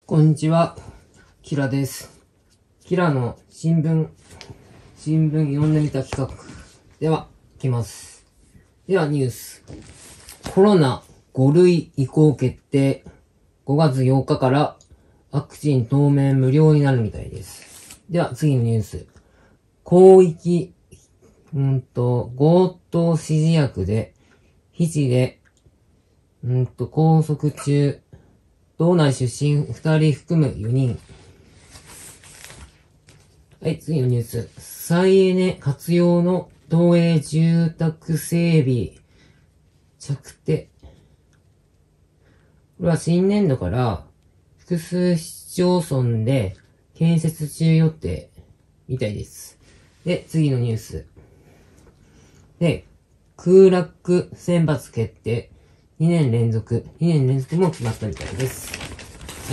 こんにちは、キラです。キラの新聞読んでみた企画。では、いきます。では、ニュース。コロナ5類移行決定。5月8日からワクチン当面無料になるみたいです。では、次のニュース。広域、強盗指示役で、肘で、拘束中、道内出身2人含む4人。はい、次のニュース。再エネ活用の東映住宅整備着手。これは新年度から複数市町村で建設中予定みたいです。で、次のニュース。で、空楽選抜決定。2年連続も決まったみたいです。はい、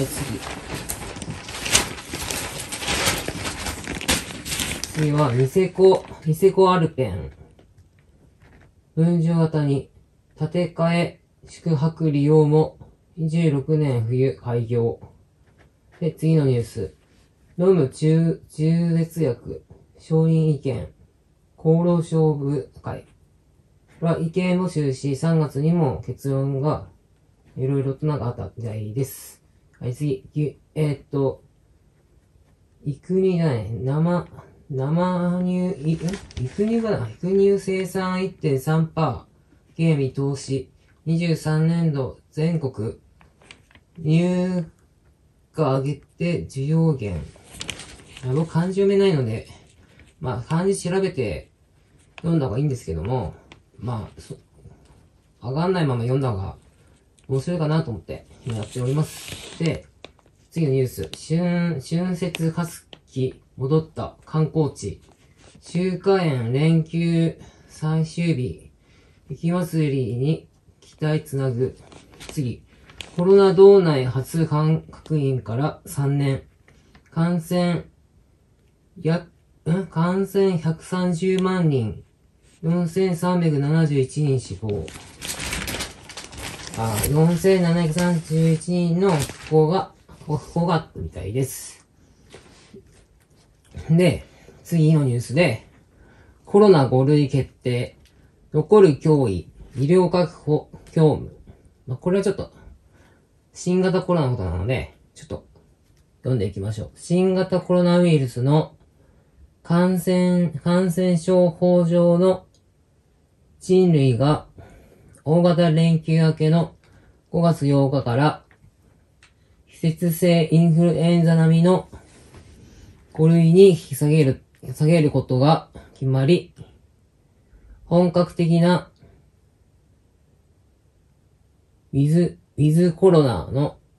次は、ニセコアルペン。分譲型に、建て替え、宿泊利用も、26年冬開業。で、次のニュース。飲む中絶薬、承認意見、厚労省部会。意見募集し、3月にも結論が、いろいろとなんかあったみたいです。はい、次。育乳じゃない、育乳生産 1.3%、経見通し、23年度全国、入荷上げて需要減。僕漢字読めないので、漢字調べて読んだ方がいいんですけども、上がんないまま読んだ方が面白いかなと思ってやっております。で、次のニュース。春節活気戻った観光地。中華園連休最終日。雪祭りに期待つなぐ。次。コロナ道内初確認から3年。感染130万人。4371人死亡。4731人の不幸があったみたいです。で、次のニュースで、コロナ5類決定。残る脅威、医療確保業務。これはちょっと、新型コロナのことなので、ちょっと、読んでいきましょう。新型コロナウイルスの感染症法上の人類が大型連休明けの5月8日から季節性インフルエンザ並みの5類に引き下げることが決まり、本格的なウィズコロナ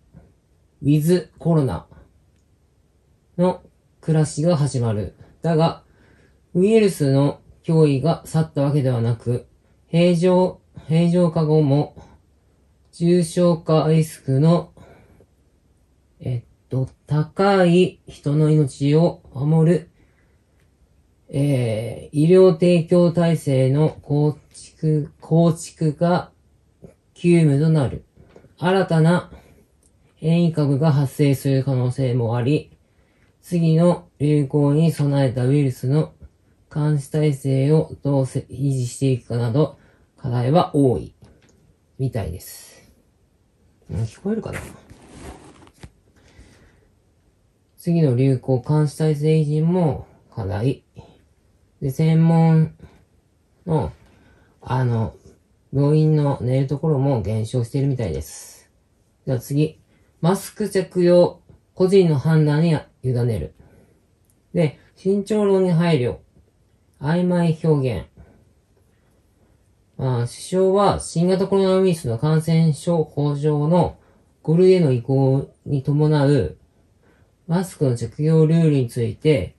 の暮らしが始まる。だが、ウイルスの脅威が去ったわけではなく、平常化後も重症化リスクの高い人の命を守る、医療提供体制の構築が急務となる。新たな変異株が発生する可能性もあり、次の流行に備えたウイルスの監視体制をどう維持していくかなど、課題は多い。みたいです。聞こえるかな？次の流行監視体制維持も課題。で、専門の、病院の寝るところも減少しているみたいです。では次。マスク着用、個人の判断に委ねる。で、慎重論に配慮。曖昧表現。首相は新型コロナウイルスの感染症法上の5類への移行に伴うマスクの着用ルールについて、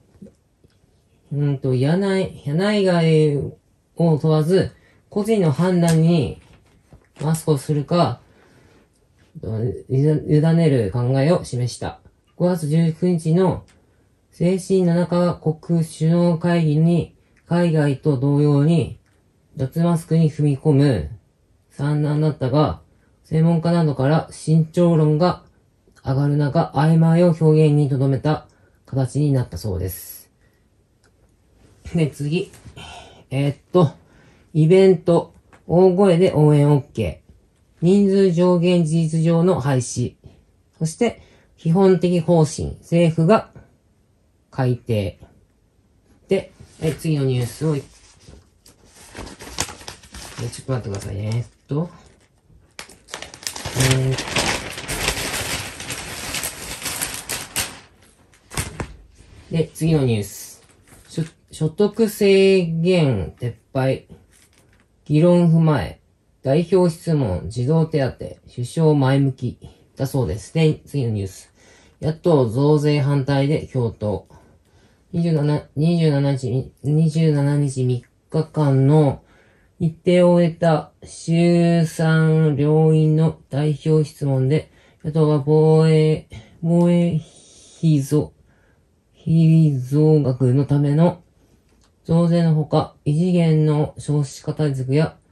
屋内外を問わず、個人の判断にマスクをするか、委ねる考えを示した。5月19日の先進7カ国首脳会議に、海外と同様に、脱マスクに踏み込む算段だったが、専門家などから慎重論が上がる中、曖昧を表現に留めた形になったそうです。で、次。イベント、大声で応援 OK。人数上限事実上の廃止。そして、基本的方針、政府が改定。で、次のニュースを、ちょっと待ってくださいね。で、次のニュース。所得制限撤廃。議論踏まえ。代表質問、児童手当、首相前向き。だそうです。で、次のニュース。野党増税反対で共闘。27日3日間の日程を終えた衆参両院の代表質問で、野党は防衛費増額のための増税のほか、異次元の少子化対策や、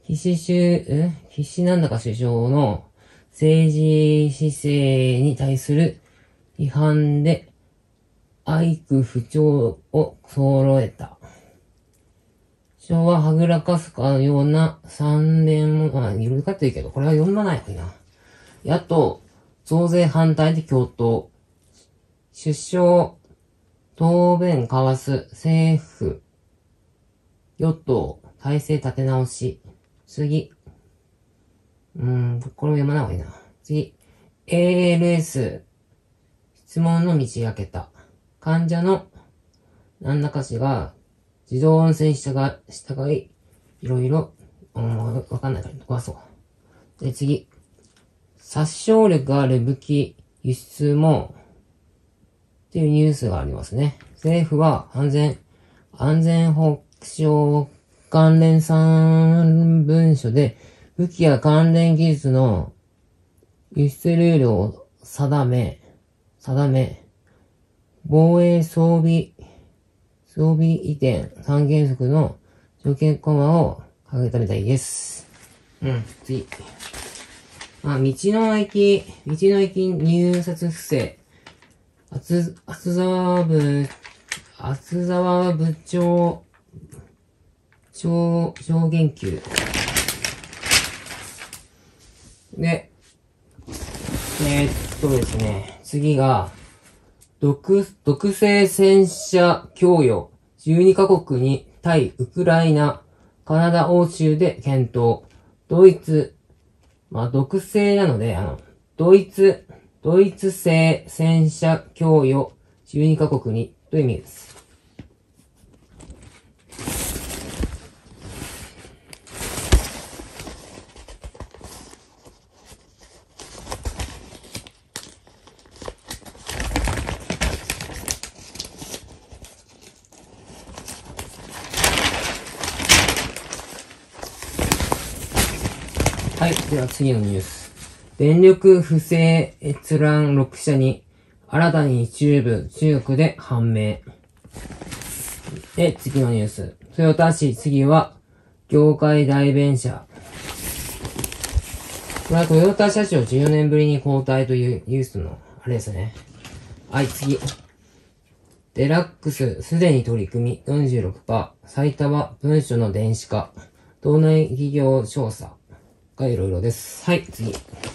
岸なんだか首相の政治姿勢に対する批判で、愛句不調を揃えた。昭和はぐらかすかのような3年も、いろいろ書いてるけど、これは読まないな。野党、増税反対で共闘。首相、答弁交わす、政府、与党、体制立て直し。次。これも読まない方がいいな。次。ALS、質問の道開けた。患者の何らかしが自動音声に従い、いろいろ、わかんないから壊そう。で、次。殺傷力ある武器輸出も、っていうニュースがありますね。政府は安全保障関連3文書で武器や関連技術の輸出ルールを定め、防衛装備移転三原則の条件コマを掲げたみたいです。次。道の駅入札不正。厚沢部長、小言及。で、ですね、次が、独製戦車供与、12カ国に対ウクライナ、カナダ欧州で検討。ドイツ、独製なので、ドイツ製戦車供与、12カ国に、という意味です。はい。では次のニュース。電力不正閲覧6社に新たに中国で判明。で、次のニュース。豊田市、次は業界代弁者。これはトヨタ社長14年ぶりに交代というニュースのあれですね。はい、次。デラックス、すでに取り組み 46%。埼玉文書の電子化。道内企業調査。がいろいろです。はい、次。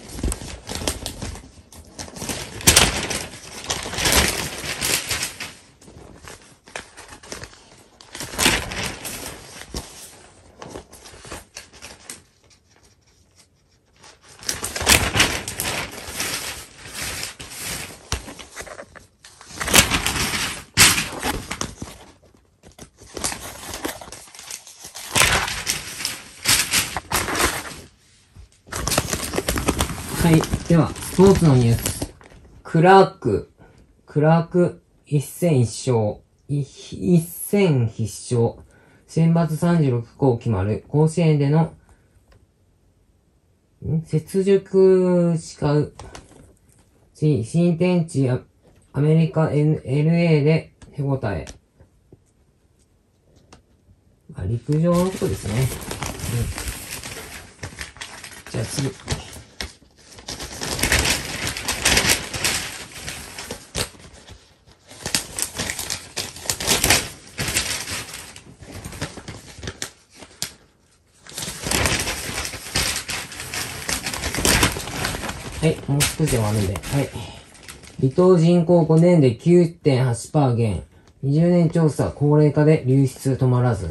はい。では、スポーツのニュース。クラーク一戦必勝。選抜36校決まる。甲子園での、雪辱誓う。新天地アメリカ LA で手応え。陸上のことですね。じゃあ次。 はい、もう少しで終わるんで。はい。離島人口5年で 9.8% 減。20年調査、高齢化で流出止まらず。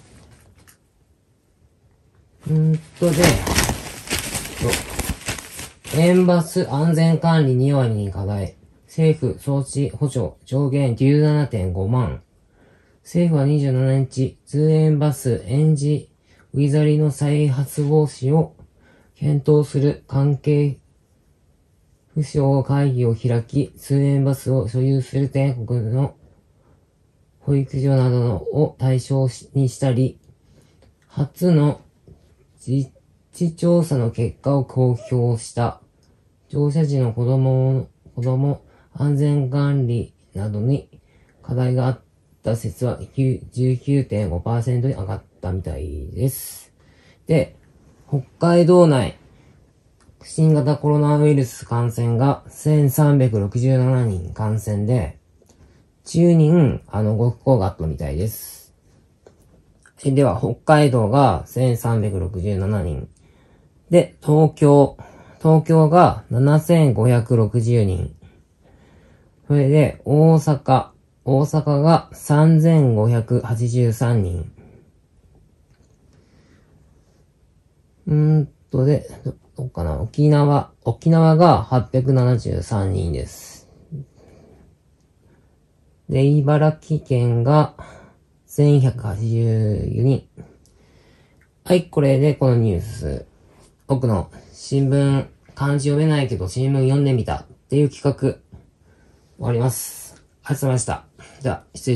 塩バス安全管理2割に課題。政府装置補助上限 17.5 万。政府は27日、通園バス園児ウィザリの再発防止を検討する関係府省会議を開き、通園バスを所有する全国の保育所などを対象にしたり、初の実地調査の結果を公表した。乗車時の子供安全管理などに課題があった説は 19.5% に上がったみたいです。で、北海道内、新型コロナウイルス感染が1367人感染で、10人、ご不幸があったみたいです。では、北海道が1367人。で、東京が7560人。それで、大阪が3583人。で、どうかな、沖縄が873人です。で、茨城県が1184人。はい、これでこのニュース。僕の新聞、漢字読めないけど新聞読んでみたっていう企画、終わります。ありがとうございました。じゃあ、失礼します。